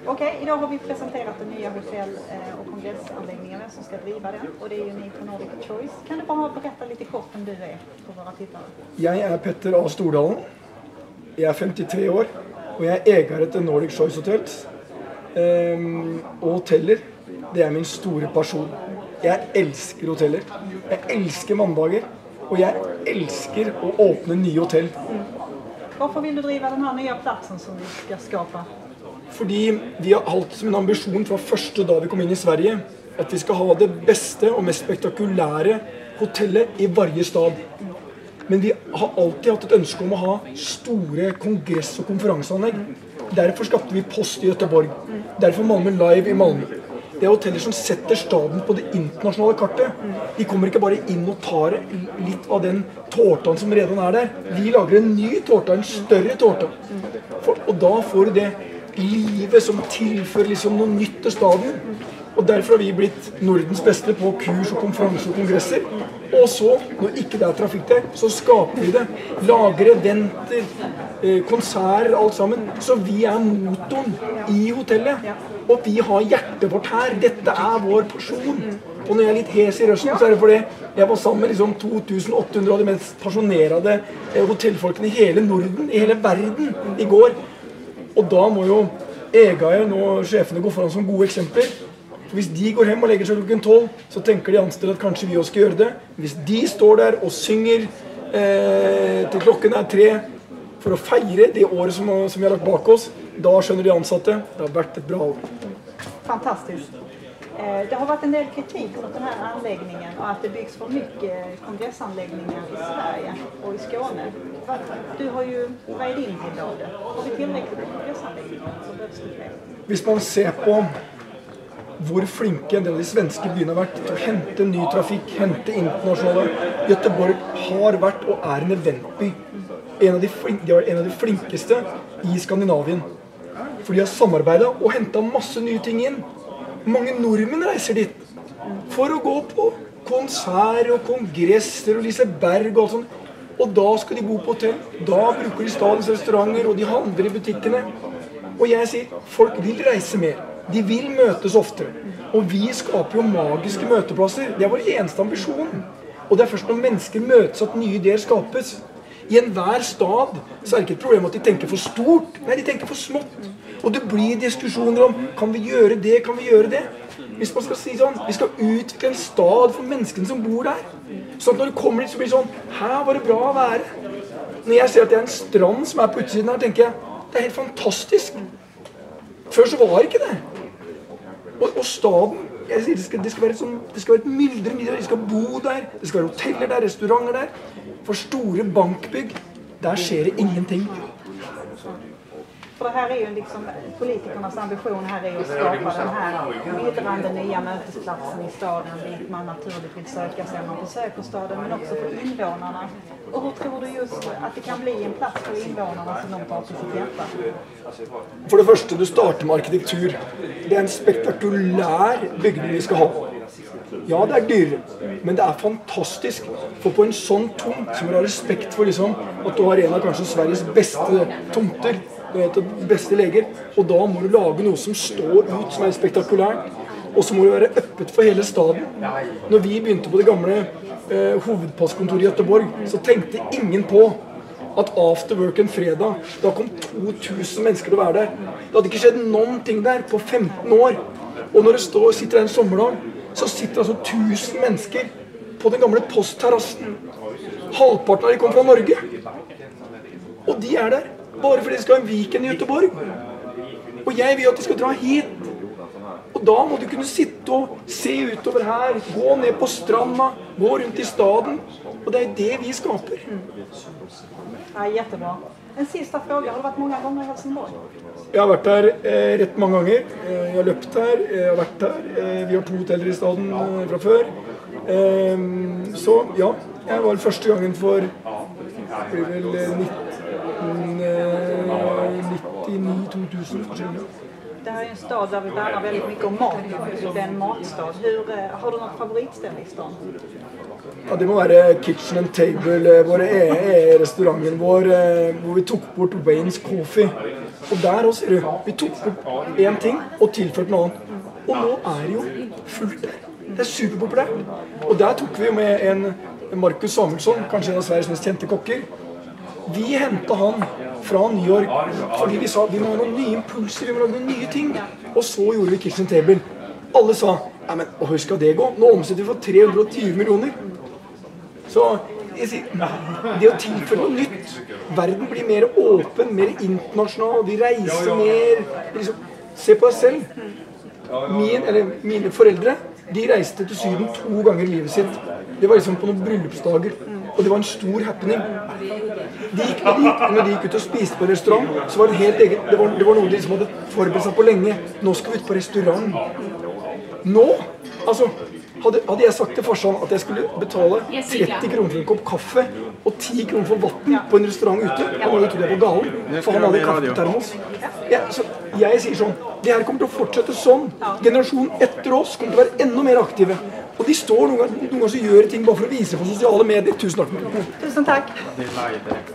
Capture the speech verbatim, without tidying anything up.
Okej, idag har vi presenterat den nya hotell- och kongressanläggningen som ska driva den. Och det är ju ni på Nordic Choice. Kan du bara berätta lite kort om du är för våra tittare? Jeg er Petter A. Stordalen. Jeg er femtitre år, og jeg er eier til Nordic Choice Hotels. Um, og hoteller, det er min store pasjon. Jeg elsker hoteller. Jeg elsker mandager, og jeg elsker å åpne nye hotell. Mm. Varför vill du driva den här nya platsen som vi ska skapa? Fordi vi har hatt som en ambisjon fra første dag vi kom inn i Sverige, at vi skal ha det beste og mest spektakulære hotellet i varje stad. Men vi har alltid hatt et ønske om å ha store kongress- og konferanseanlegg. Derfor skapte vi Post i Göteborg. Derfor Malmö Live i Malmö. Det er hoteller som setter staden på det internasjonale kartet. De kommer ikke bare inn og tar litt av den tårtan som redan er der. Vi lager en ny tårta, en større tårta. For, og da får du det livet som tilfører liksom noe nytt til staden. Og derfor har vi blitt Nordens beste på kurs og konferanser og kongresser. Og så, når ikke det er trafikk der, så skaper vi det. Lager eventer, eh, konserter, alt sammen. Så vi er motoren i hotellet. Og vi har hjertet vårt her. Dette er vår pasjon. Og når jeg er litt hes i røsten, så er det fordi jeg var sammen med liksom to tusen åtte hundre av de mest passionerede eh, hotellfolkene i hele Norden, i hele verden, i går. Og da må jo eieren og sjefene gå foran som gode eksempler. For hvis de går hjem og legger seg klokken tolv, så tenker de ansatte at kanskje vi også skal gjøre det. Hvis de står der og synger eh, til klokken er tre for å feire det året som, som vi har lagt bak oss, da skjønner de ansatte det har vært et bra år. Fantastiskt. Det har varit en del kritik mot den här anläggningen och att det byggs för mycket kongressanläggningar i Sverige och i Skåne. Du har ju, vad är din bild av det? Har vi tillräckligt med kongressanläggningar så behövs det fler? Hvis man ser på hvor flinke en del av de svenske byene har vært til å hente ny trafikk, hente internasjonale. Göteborg har vært og er en eventby. En av de, de er en av de flinkeste i Skandinavien. For de har samarbeidet og hentet masse nye ting inn. Mange nordmenn reiser dit for å gå på konserter og kongresser og Liseberg og alt sånt. Og da skal de bo på hotell. Da bruker de stadens restauranter og de handler i butikkene. Og jeg sier, folk vil reise mer. De vil møtes oftere. Og vi skaper jo magiske møteplasser. Det er vår eneste ambisjon. Og det er først når mennesker møtes at nye ideer skapes. I enhver stad så er det ikke et problem at de tenker for stort. Nei, de tenker for smått. Og det blir diskusjoner om, kan vi gjøre det, kan vi gjøre det? Hvis man skal si sånn, vi skal utvikle en stad for menneskene som bor der. Så at når det kommer dit så blir det sånn, her var det bra å være. Når jeg ser at det er en strand som er på utsiden her, tenker jeg, det er helt fantastisk. Før så var det ikke det. Og, og staden, jeg sier, det skal, det skal være sånn, det skal være et myldre middag, de skal bo der, det skal være hoteller der, restauranter der. For store bankbygg, der skjer det ingenting. För det här är ju liksom, politikernas ambition här är ju att skapa den här myllrande nya mötesplatsen i staden dit man naturligt vill söka sig när man besöker staden, men också för invånarna. Och hur tror du just att det kan bli en plats för invånarna som de tar till sitt hjärta? For det første, du starter med arkitektur. Det er en spektakulær bygning vi skal ha. Ja, det er dyr, men det er fantastisk. For på en sånn tomt som har respekt for liksom, at du har en av kanskje Sveriges beste tomter, de beste leger, og da må du lage noe som står ut, som er spektakulært, og så må du være øppet for hele staden. Når vi begynte på det gamle eh, hovedpostkontoret i Göteborg, så tenkte ingen på at after work en fredag, da kom to tusen mennesker til å være der. Det hadde ikke skjedd noen ting der på femten år. Og når det står, sitter der en sommerdag, så sitter altså tusen mennesker på den gamle postterrassen. Halvparten av de kom fra Norge. Og de er der bare fordi de skal ha en weekend i Göteborg. Og jeg vil at de skal dra hit. Og da må du kunne sitte og se utover her, gå ned på stranda, gå rundt i staden. Og det er det vi skaper. Ja, jättebra. En sista fråga, har du varit många gånger i Helsingborg? Jeg har vært her eh, rett mange ganger. Eh, jeg har løpt her, jeg har vært her. Eh, vi har to hoteller i staden eh, fra før. Eh, så ja, jeg var første gangen for blir vel nitten nittini to tusen. Det här är en stad där vi värnar väldigt mycket om mat. Det är en matstad. Hur, har du något favoritställe i stan? Ja, det må være Kitchen and Table, vår E E-restauranten vår, hvor vi tok bort Wayne's Coffee. Og der også, ser du, vi tok bort en ting og tilførte noe annet. Og nå er det jo fullt der. Det er superpopulært. Og der tok vi jo med en Markus Samuelsson, kanskje en av Sveriges mest kjente kokker. Vi hentet han fra New York fordi vi sa vi må ha noen nye impulser, vi må lage noen nye ting. Og så gjorde vi Kitchen Table. Alle sa, ja, men hvor skal det gå? Nå omsetter vi for tre hundre og tyve millioner. Så jeg sier, det å tilføre noe nytt, verden blir mer åpen, mer internasjonal, vi reiser mer, liksom, se på deg selv. Min, eller mine foreldre, de reiste til Syden to ganger i livet sitt. Det var liksom på noen bryllupsdager, og det var en stor happening. De gikk, når, de gikk, når de gikk ut og spiste på restaurant, så var det helt eget, det var, det var noe de liksom hadde forberedt seg på lenge. Nå skal vi ut på restaurant. Nå, altså, hadde, hadde jeg sagt til farsan at jeg skulle betale tretti kroner for en kopp kaffe og ti kroner for vatten på en restaurant ute, han hadde ikke det på galen, for han hadde kaffe på termos. Ja, så jeg sier sånn, det her kommer til å fortsette sånn. Generasjonen etter oss kommer til å være enda mer aktive. Og de står noen ganger, noen ganger så gjør ting bare for å vise på sosiale medier. Tusen takk. Tusen takk.